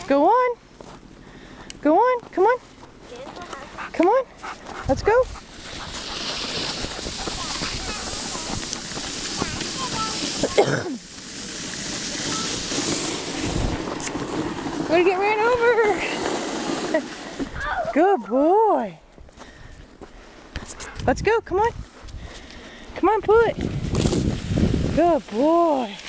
Go on. Go on. Come on. Come on. Let's go. We're gonna get ran over. Good boy. Let's go. Come on. Come on, pull it. Good boy.